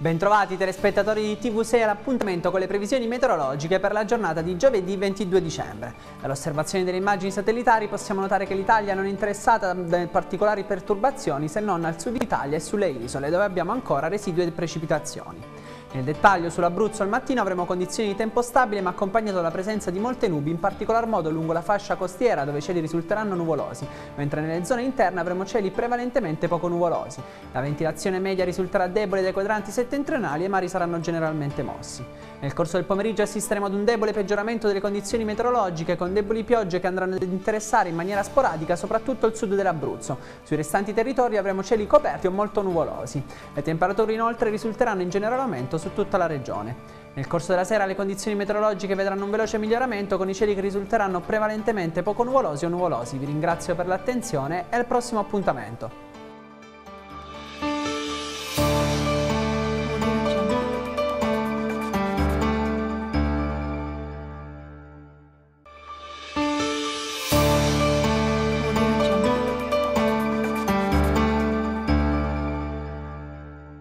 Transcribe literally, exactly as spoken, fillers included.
Bentrovati telespettatori di T V sei all'appuntamento con le previsioni meteorologiche per la giornata di giovedì ventidue dicembre. Dall'osservazione delle immagini satellitari possiamo notare che l'Italia non è interessata da particolari perturbazioni se non al sud Italia e sulle isole, dove abbiamo ancora residue precipitazioni. Nel dettaglio, sull'Abruzzo al mattino avremo condizioni di tempo stabile ma accompagnato dalla presenza di molte nubi, in particolar modo lungo la fascia costiera dove i cieli risulteranno nuvolosi, mentre nelle zone interne avremo cieli prevalentemente poco nuvolosi. La ventilazione media risulterà debole dai quadranti settentrionali e i mari saranno generalmente mossi. Nel corso del pomeriggio assisteremo ad un debole peggioramento delle condizioni meteorologiche con deboli piogge che andranno ad interessare in maniera sporadica soprattutto il sud dell'Abruzzo. Sui restanti territori avremo cieli coperti o molto nuvolosi. Le temperature inoltre risulteranno in generale aumento su tutta la regione. Nel corso della sera le condizioni meteorologiche vedranno un veloce miglioramento con i cieli che risulteranno prevalentemente poco nuvolosi o nuvolosi. Vi ringrazio per l'attenzione e al prossimo appuntamento.